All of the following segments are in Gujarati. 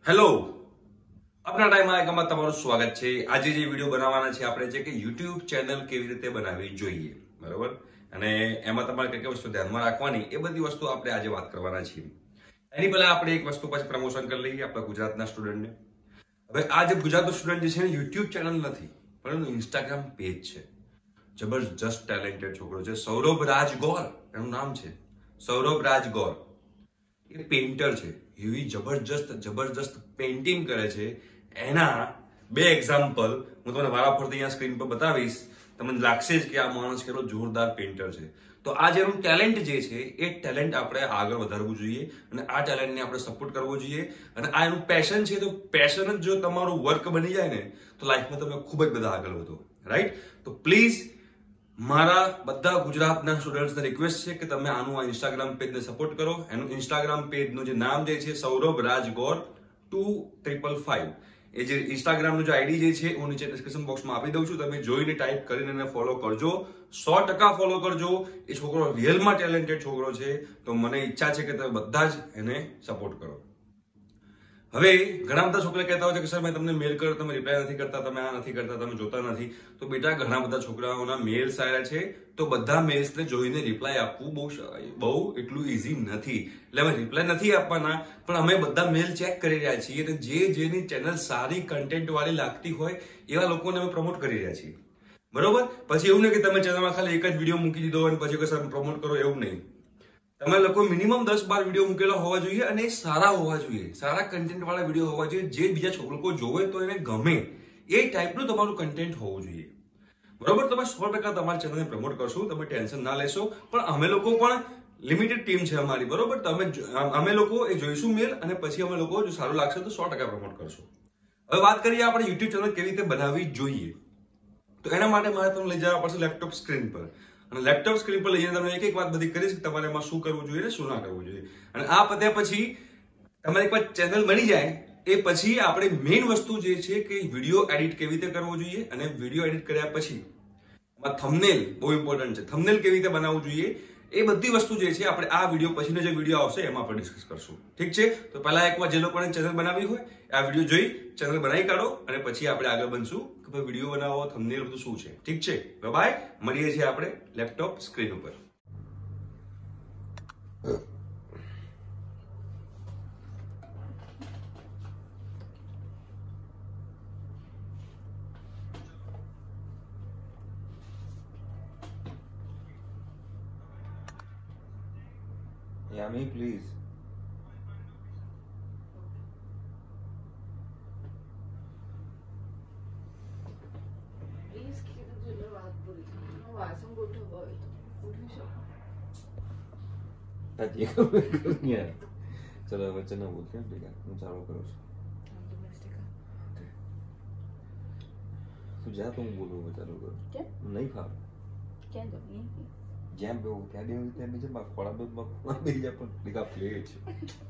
હેલો, આપના ટાઈમ આઈકનમાં તમારું સ્વાગત છે। આજે જે વિડીયો બનાવવાના છે આપણે છે કે YouTube ચેનલ કેવી રીતે બનાવવી જોઈએ, બરોબર? અને એમાં તમારે કઈ કઈ વસ્તુ ધ્યાનમાં રાખવાની એ બધી વસ્તુ આપણે આજે વાત કરવાના છીએ। એની પહેલા આપણે એક વસ્તુ પછી પ્રમોશન કરી લઈએ આપણા ગુજરાતના સ્ટુડન્ટને। હવે આ જે ગુજરાતનો સ્ટુડન્ટ જે છે ને YouTube ચેનલ નથી પરંતુ Instagram પેજ છે। જબરજસ્ત ટેલેન્ટેડ છોકરો છે, સૌરભ રાજગોર એનું નામ છે। સૌરભ રાજગોર એ પેઇન્ટર છે, એવી જબરજસ્ત પેઇન્ટિંગ કરે છે। એના બે એક્ઝામ્પલ હું તમને વારાફરતી અહીંયા સ્ક્રીન પર બતાવીશ, તમને લાગશે જ કે આ માણસ કેટલો જોરદાર પેઇન્ટર છે। તો આ જેનું ટેલેન્ટ જે છે એ ટેલેન્ટ આપણે આગળ વધારવું જોઈએ અને આ ટેલેન્ટને આપણે સપોર્ટ કરવો જોઈએ અને આ એનું પેશન છે। તો પેશન જ જો તમારું વર્ક બની જાય ને તો લાઈફમાં તમે ખૂબ જ બધા આગળ વધો, રાઈટ? તો પ્લીઝ મારા બધા ગુજરાતના સ્ટુડન્ટ્સને રિક્વેસ્ટ છે કે તમે આનું આ ઇન્સ્ટાગ્રામ પેજને સપોર્ટ કરો। એનું ઇન્સ્ટાગ્રામ પેજનું જે નામ જે છે સૌરભ રાજગોર 2555, એ જે ઇન્સ્ટાગ્રામનું જે આઈડી જે છે હું નીચે ડિસ્ક્રિપ્શન બોક્સમાં આપી દઉં છું, તમે જોઈને ટાઈપ કરીને એને ફોલો કરજો, 100% ફોલો કરજો। એ છોકરો રિયલમાં ટેલેન્ટેડ છોકરો છે, તો મને ઈચ્છા છે કે તમે બધા જ એને સપોર્ટ કરો। હવે ઘણા બધા છોકરા કહેતા હોય છે કે સર મેં તમને મેલ કર્યો, તમે રિપ્લાય નથી કરતા, તમે આ નથી કરતા, તમે જોતા નથી। તો બેટા ઘણા બધા છોકરાઓના મેલ્સ આવ્યા છે, તો બધા મેલ્સને જોઈને રિપ્લાય આપવું બહુ એટલું ઈઝી નથી। એટલે અમે રિપ્લાય નથી આપવાના, પણ અમે બધા મેલ ચેક કરી રહ્યા છીએ અને જેની ચેનલ સારી કન્ટેન્ટ વાળી લાગતી હોય એવા લોકોને અમે પ્રમોટ કરી રહ્યા છીએ, બરોબર? પછી એવું નહીં કે તમે ચેનલમાં ખાલી એક જ વિડીયો મૂકી દીધો અને પછી કે સર પ્રમોટ કરો, એવું નહીં। તમે લોકો મિનિમમ 10-12 વિડીયો મૂકેલા હોવા જોઈએ અને એ સારા હોવા જોઈએ, સારા કન્ટેન્ટ વાળા વિડીયો હોવા જોઈએ, જે બીજા લોકો જોવે તો એને ગમે એ ટાઈપનું તમારું કન્ટેન્ટ હોવું જોઈએ, બરોબર? તમે 100% તમારી ચેનલને પ્રમોટ કરશો, તમે ટેન્શન ના લેશો। પણ અમે લોકો પણ લિમિટેડ ટીમ છે અમારી, બરોબર? અમે લોકો એ જોઈશું મેલ અને પછી અમે લોકો જો સારું લાગશે તો 100% પ્રમોટ કરશું। હવે વાત કરીએ આપણે YouTube ચેનલ કેવી રીતે બનાવવી જોઈએ, તો એના માટે મારે તમને લઈ જવા પડશે લેપટોપ સ્ક્રીન પર અને લેપટોપ સ્ક્રીન પર લઈ જઈને તમને એક એક વાત બધી કરીશ કે તમારે એમાં શું કરવું જોઈએ ને શું ના કરવું જોઈએ। અને આ પત્યા પછી તમારી એક વાર ચેનલ બની જાય એ પછી આપણે મેઇન વસ્તુ જે છે કે વિડીયો એડિટ કેવી રીતે કરવો જોઈએ અને વિડીયો એડિટ કર્યા પછી થંબનેલ બહુ ઇમ્પોર્ટન્ટ છે, થંબનેલ કેવી રીતે બનાવવું જોઈએ એ બધી વસ્તુ જે છે આપણે આ વિડીયો પછીનો જે વિડીયો આવશે એમાં આપણે ડિસ્કસ કરશું, ઠીક છે? તો પહેલા એકવાર જે લોકોને ચેનલ બનાવવી હોય આ વિડીયો જોઈ ચેનલ બનાવી કાઢો અને પછી આપણે આગળ બનશું કે ભાઈ વિડીયો બનાવો, થંબનેલ બધું શું છે, ઠીક છે? બાય, મળીએ છીએ આપણે લેપટોપ સ્ક્રીન ઉપર। Yummy, please. Please keep the jewelry bath puri. No, वासम गोठो boy. उठी शो. ताजी नहीं है। चलो बच्चे ना बोलते हैं, ठीक है? मैं चालू करो। तू जा, तुम बोलो मैं चालू करो। क्या? नहीं खा। क्या जब नहीं? જેમ બે ત્યાં દેવું ત્યાં બીજે ખોળા બેસી જાય પણ લીધા પ્લેટ છે।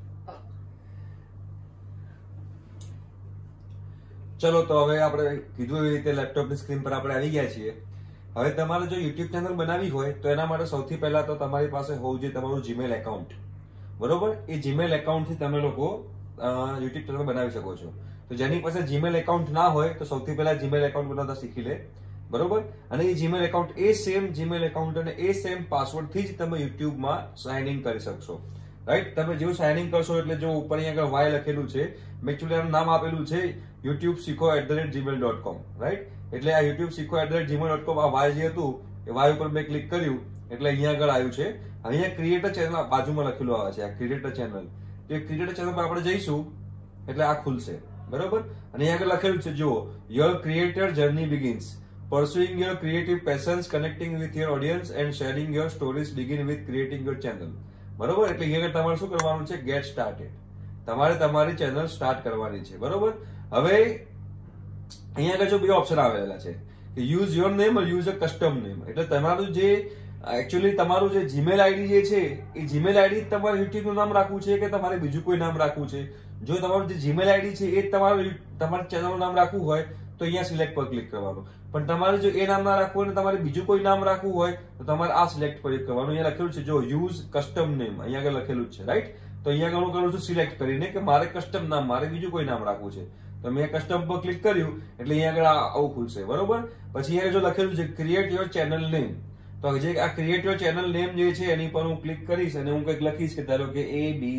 ચલો તો હવે આપણે કીધું એવી રીતે લેપટોપની સ્ક્રીન પર આપણે આવી ગયા છીએ। હવે તમારે જો YouTube ચેનલ બનાવવી હોય તો એના માટે સૌથી પહેલા તો તમારી પાસે હોવું જોઈએ તમારું જીમેલ એકાઉન્ટ, બરોબર? એ જીમેલ એકાઉન્ટથી તમે લોકો YouTube ચેનલ બનાવી શકો છો। તો જેની પાસે જીમેલ એકાઉન્ટ ના હોય તો સૌથી પહેલા જીમેલ એકાઉન્ટ બનાવતા શીખી લે, બરોબર? અને એ જીમેલ એકાઉન્ટ એ સેમ જીમેલ એકાઉન્ટ અને એ સેમ પાસવર્ડ થી જ તમે યુટ્યુબમાં સાઇન ઇન કરી શકશો, રાઈટ? તમે જેવું સાઇન ઇન કરશો એટલે જો ઉપર અહીંયા આગળ વાય લખેલું છે, મેં એકચ્યુઅલી આનું નામ આપેલું છે youtubesiko@gmail.com, રાઈટ? એટલે આ youtubesiko@gmail.com આ વાય જે હતું એ વાય ઉપર મેં ક્લિક કર્યું એટલે અહીંયા આગળ આવ્યું છે। અહીંયા ક્રિએટર ચેનલ બાજુમાં લખેલું આવે છે, આ ક્રિએટર ચેનલ। તો એ ક્રિએટર ચેનલ પર આપણે જઈશું એટલે આ ખુલશે, બરોબર? અને અહીંયા આગળ લખેલું છે જો your creator journey begins, pursuing your creative passions, connecting with your audience and sharing your stories begin with creating your channel, બરોબર? એટલે અહીંયા તમારે શું કરવાનું છે? ગેટ સ્ટાર્ટેડ, તમારે તમારી ચેનલ સ્ટાર્ટ કરવાની છે, બરોબર? હવે અહીંયા આગળ જો બે ઓપ્શન આવેલા છે કે use your name or use a custom name, એટલે તમારું જે એકચ્યુઅલી તમારું જે જીમેલ આઈડી જે છે એ જીમેલ આઈડી તમારે યુટ્યુબ નું નામ રાખવું છે કે તમારે બીજું કોઈ નામ રાખવું છે? જો તમારું જે જીમેલ આઈડી છે એ તમારી ચેનલનું નામ રાખવું હોય તો અહીંયા સિલેક્ટ પર ક્લિક કરવાનું, પણ તમારે જો એ નામ ના રાખવું હોય ને તમારે બીજું કોઈ નામ રાખવું હોય તો તમારે આ સિલેક્ટ પર ક્લિક કરવાનું। અહીંયા લખેલું છે જો યુઝ કસ્ટમ નેમ, અહીંયા આગળ લખેલું છે, રાઈટ? તો અહીંયા હું કરું છું સિલેક્ટ કરીને કે મારે કસ્ટમ નામ, મારે બીજું કોઈ નામ રાખવું છે, તો મેં કસ્ટમ પર ક્લિક કર્યું એટલે અહીંયા આગળ આવું ખુલશે, બરોબર. પછી અહીંયા જો લખેલું છે ક્રિએટ યોર ચેનલ નેમ, તો જે આ ક્રિએટ યોર ચેનલ નેમ જે છે એની પર હું ક્લિક કરીશ અને હું કંઈક લખીશ કે ધારો કે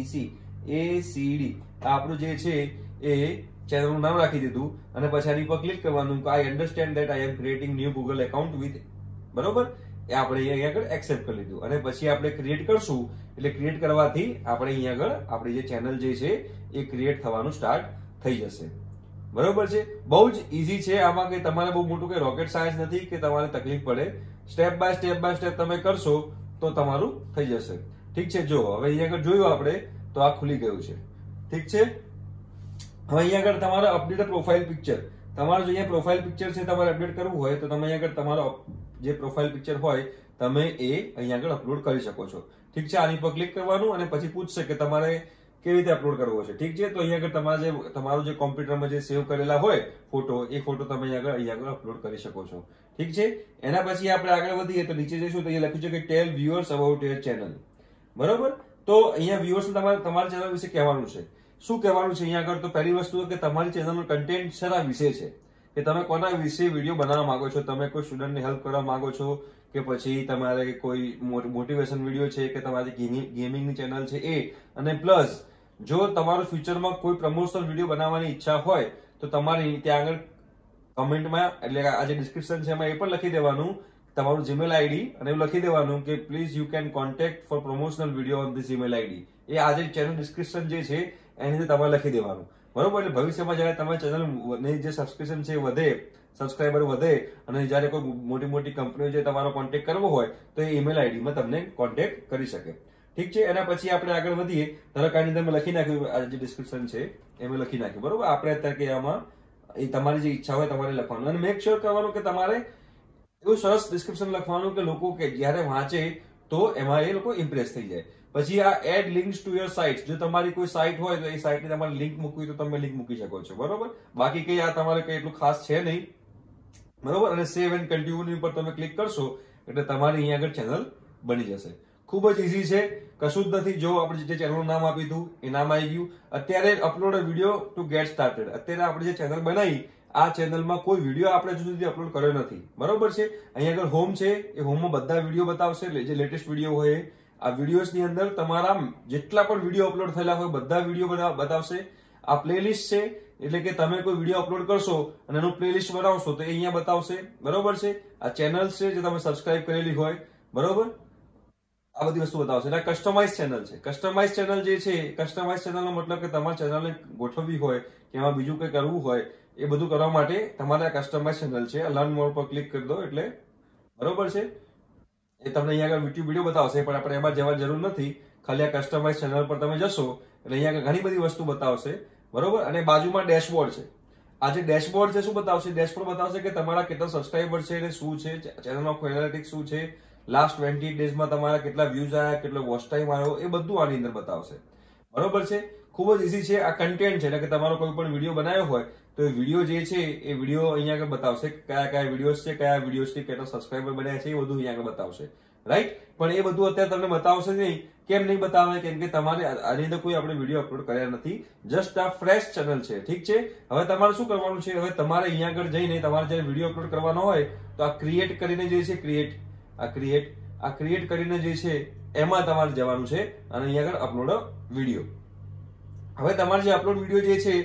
ABCD આપણું જે છે એ ચેનલનું નામ રાખી દીધું અને પછી આની પર ક્લિક કરવાનું કે I understand that I am creating new Google account with, બરોબર. એ આપણે અહીંયા આગળ એક્સેપ્ટ કરી લીધું અને પછી આપણે ક્રિએટ કરશું એટલે ક્રિએટ કરવાથી આપણે અહીંયા આગળ આપણી જે ચેનલ જે છે એ ક્રિએટ થવાનું સ્ટાર્ટ થઈ જશે, બરોબર છે. બહુ જ ઈઝી છે, આમાં કઈ તમારે બહુ મોટું કઈ રોકેટ સાયન્સ નથી કે તમારે તકલીફ પડે. સ્ટેપ બાય સ્ટેપ તમે કરશો તો તમારું થઈ જશે, ઠીક છે. જો હવે અહીંયા આગળ જોયું આપણે તો આ ખુલી ગયું છે, ઠીક છે. હવે અહીંયા આગળ તમારે અપડેટ પ્રોફાઇલ પિક્ચર, તમારું જે અહીંયા પ્રોફાઇલ પિક્ચર છે તમારે અપડેટ કરવું હોય તો તમે અહીંયા આગળ તમારો જે પ્રોફાઇલ પિક્ચર હોય તમે એ અહીંયા આગળ અપલોડ કરી શકો છો, ઠીક છે. આની પર ક્લિક કરવાનું અને પછી પૂછશે કે તમારે કેવી રીતે અપલોડ કરવો છે, ઠીક છે. તો અહીંયા આગળ તમારું જે કોમ્પ્યુટરમાં જે સેવ કરેલા હોય ફોટો, એ ફોટો તમે અહીંયા આગળ અપલોડ કરી શકો છો, ઠીક છે. એના પછી આપણે આગળ વધીએ તો નીચે જઈશું તો અહીંયા લખ્યું છે કે tell viewers about your channel, બરોબર. તો અહીંયા વ્યુઅર્સ તમારી ચેનલ વિશે કહેવાનું છે. શું કહેવાનું છે અહીંયા આગળ? તો પહેલી વસ્તુ કે તમારી ચેનલનો કન્ટેન્ટ શેના વિશે છે, કે તમે કોના વિશે વિડીયો બનાવવા માંગો છો. તમે કોઈ સ્ટુડન્ટને હેલ્પ કરવા માંગો છો કે પછી તમારે કોઈ મોટિવેશન વિડીયો છે કે તમારી ગેમિંગની ચેનલ છે એ, અને પ્લસ જો તમારું ફ્યુચરમાં કોઈ પ્રમોશનલ વિડીયો બનાવવાની ઈચ્છા હોય તો તમારે ત્યાં આગળ કમેન્ટમાં એટલે આ જે ડિસ્ક્રિપ્શન છે એમાં એ પણ લખી દેવાનું તમારું જીમેલ આઈડી અને એવું લખી દેવાનું કે please you can contact for promotional video on this email ID. એ આ જે ચેનલ ડિસ્ક્રિપ્શન જે છે એની અંદર તમારે લખી દેવાનું, બરોબર. એટલે ભવિષ્યમાં જયારે તમારી ચેનલની જે સબસ્ક્રિપ્શન છે વધે, સબસ્ક્રાઇબર વધે અને જયારે કોઈ મોટી મોટી કંપનીઓ જે તમારો કોન્ટેક્ટ કરવો હોય તો એ ઈમેલ આઈડીમાં તમને કોન્ટેક્ટ કરી શકે, ઠીક છે. એના પછી આપણે આગળ વધીએ. ધારો કે આની અંદર લખી નાખ્યું, આ જે ડિસ્ક્રિપ્શન છે એમાં લખી નાખ્યું, બરોબર. આપણે અત્યારે કે આમાં એ તમારી જે ઈચ્છા હોય તમારે લખવાનું અને મેક શ્યોર કરવાનું કે તમારે એવું સરસ ડિસ્ક્રિપ્શન લખવાનું કે લોકો કે જયારે વાંચે તો એમાં એ લોકો ઇમ્પ્રેસ થઈ જાય. પછી આ add links to your site, જો તમારી કોઈ સાઇટ હોય તો એ સાઇટની તમારે લિંક મૂકવી તો તમે લિંક મૂકી શકો છો, બરોબર. બાકી કઈ આ તમારે કઈ એટલું ખાસ છે નહીં, બરોબર. અને સેવ એન્ડ કન્ટિન્યુ ઉપર તમે ક્લિક કરશો એટલે તમારી અહીંયા આગળ ચેનલ બની જશે. ખૂબ જ ઈઝી છે, કશું જ નથી. જો આપણે જે ચેનલનું નામ આપ્યું હતું એ નામ આવી ગયું. અત્યારે upload a video to get started, અત્યારે આપણે જે ચેનલ બનાવી આ ચેનલમાં કોઈ વિડીયો આપણે હજુ સુધી અપલોડ કર્યો નથી, બરોબર છે. અહીંયા આગળ હોમ છે, એ હોમમાં બધા વિડીયો બતાવશે, જે લેટેસ્ટ વિડીયો હોય આ વિડીયોની અંદર તમારા જેટલા પણ વિડીયો અપલોડ થયેલા હોય બધા વિડીયો બતાવશે. આ પ્લેલિસ્ટ છે એટલે કે તમે કોઈ વિડીયો અપલોડ કરશો અને એનું પ્લેલિસ્ટ બનાવશો તો એ અહીંયા બતાવશે, બરોબર છે. આ ચેનલ્સ છે જે તમે સબસ્ક્રાઇબ કરેલી હોય, બરોબર. આ બધી વસ્તુ બતાવશે. એટલે કસ્ટમાઇઝ ચેનલ છે. કસ્ટમાઇઝ ચેનલ જે છે, કસ્ટમાઇઝ ચેનલનો મતલબ કે તમારી ચેનલને ગોઠવવી હોય કે એમાં બીજું કંઈ કરવું હોય એ બધું કરવા માટે તમારે આ કસ્ટમાઇઝ ચેનલ છે. લર્ન મોર પર ક્લિક કરી દો એટલે બરોબર છે. એ તમને અહીંયા આગળ યુટ્યુબ વિડીયો બતાવશે પણ આપણે એમાં જવાની જરૂર નથી. ખાલી આ કસ્ટમાઇઝ ચેનલ પર તમે જશો એટલે અહીંયા આગળ ઘણી બધી વસ્તુ બતાવશે, બરોબર. અને બાજુમાં ડેશબોર્ડ છે. આ જે ડેશબોર્ડ છે શું બતાવશે? ડેશબોર્ડ બતાવશે કે તમારા કેટલા સબસ્ક્રાઇબર છે અને શું છે, ચેનલનો એનાલિટિક્સ શું છે, લાસ્ટ 20 ડેઝમાં તમારા કેટલા વ્યૂઝ આવ્યા, કેટલો વોચ ટાઈમ આવ્યો, એ બધું આની અંદર બતાવશે, બરોબર છે. ખૂબ જ ઈઝી છે. આ કન્ટેન્ટ છે એટલે કે તમારો કોઈ પણ વિડીયો બનાવ્યો હોય તો એ વિડીયો જે છે એ વિડીયો અહીંયા આગળ બતાવશે કયા કયા વિડીયોઝ છે, કયા વિડીયોઝથી કેટલા સબસ્ક્રાઇબર બન્યા છે, એ બધું અહીંયા આગળ બતાવશે, રાઈટ. પણ એ બધું અત્યારે તમને બતાવશે નહીં. કેમ નહીં બતાવે? કેમ કે તમારે આની અંદર કોઈ આપણે વિડીયો અપલોડ કર્યા નથી, જસ્ટ આ ફ્રેશ ચેનલ છે, ઠીક છે. હવે તમારે શું કરવાનું છે? હવે તમારે અહીંયા આગળ જઈને તમારે જયારે વિડીયો અપલોડ કરવાનો હોય તો આ ક્રિએટ કરીને જે છે ક્રિએટ કરીને જે છે એમાં તમારે જવાનું છે અને અહીંયા આગળ અપલોડ વિડીયો. હવે તમારે જે અપલોડ વિડીયો જે છે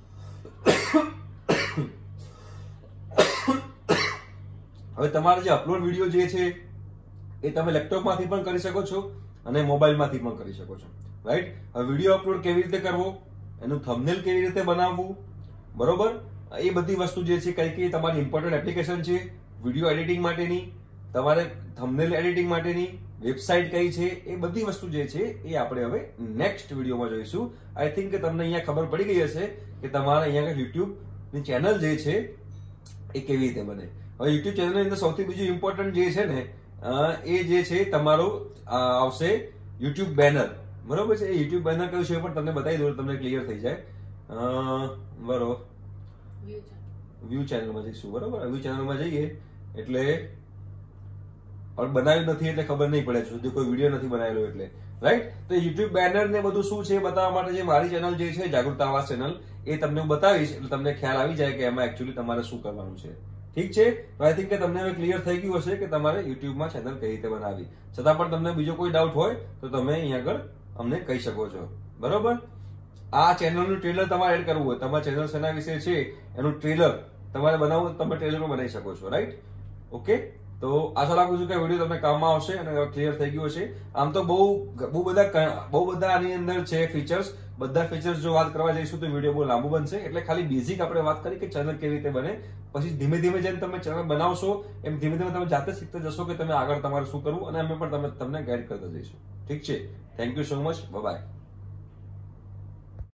હવે તમારે જે અપલોડ વિડીયો જે છે એ તમે લેપટોપમાંથી પણ કરી શકો છો અને મોબાઈલમાંથી પણ કરી શકો છો, રાઈટ. હવે વિડીયો અપલોડ કેવી રીતે કરવો, એનું થંબનેલ કેવી રીતે બનાવવું, બરોબર. એ બધી વસ્તુ જે છે કઈ કઈ તમારી ઇમ્પોર્ટન્ટ એપ્લિકેશન છે વિડીયો એડિટિંગ માટેની, તમારે થંબનેલ એડિટિંગ માટેની વેબસાઇટ કઈ છે, એ બધી વસ્તુ જે છે એ આપણે હવે નેક્સ્ટ વિડીયોમાં જોઈશું. આઈ થિંક કે તમને અહીંયા ખબર પડી ગઈ હશે કે તમારે અહીંયા યુટ્યુબ ની ચેનલ જે છે એ કેવી રીતે બને. હવે યુટ્યુબ ચેનલની અંદર સૌથી બીજું ઇમ્પોર્ટન્ટ જે છે ને એ જે છે તમારું આવશે યુટ્યુબ બેનર, બરોબર છે. એ યુટ્યુબ બેનર કયું છે પણ તમને બતાવી દઉં તમને ક્લિયર થઈ જાય, બરોબર. વ્યૂ ચેનલમાં જઈશું, બરોબર. વ્યૂ ચેનલમાં જઈએ એટલે બનાવ્યું નથી એટલે ખબર નહીં પડે, સુધી કોઈ વિડીયો નથી બનાવેલો એટલે. રાઈટ? તો યુટ્યુબ બેનર ને બધું શું છે બતાવવા માટે જે મારી ચેનલ જે છે જાગૃતાવાઝ ચેનલ, એ તમને હું બતાવીશ એટલે તમને ખ્યાલ આવી જાય કે એમાં એકચ્યુઅલી તમારે શું કરવાનું છે. ઠીક છે? તો આઈ થિંક કે તમને હવે ક્લિયર થઈ ગયું હશે કે તમારે યુટ્યુબમાં ચેનલ કઈ રીતે બનાવવી. છતાં પણ તમને બીજો કોઈ ડાઉટ હોય તો તમે અહીંયા આગળ અમને કહી શકો છો. બરોબર? આ ચેનલનું ટ્રેલર તમારે એડ કરવું હોય, તમારા ચેનલ શેના વિશે છે એનું ટ્રેલર તમારે બનાવવું, તમે ટ્રેલર પણ બનાવી શકો છો. રાઈટ? ઓકે, તો આશા રાખું છું કે વિડીયો તમને કામમાં આવશે અને ક્લિયર થઈ ગયું હશે. આમ તો બહુ બધા આની અંદર છે ફીચર્સ. બધા ફીચર્સ જો વાત કરવા જઈશું તો વિડીયો બહુ લાંબુ બનશે, એટલે ખાલી બેઝિક આપણે વાત કરી કે ચેનલ કેવી રીતે બને. પછી ધીમે ધીમે જેમ તમે ચેનલ બનાવશો એમ ધીમે ધીમે તમે જાતે શીખતા જશો કે તમે આગળ તમારે શું કરવું, અને અમે પણ તમને ગાઈડ કરતા જઈશું. ઠીક છે? Thank you so much. By.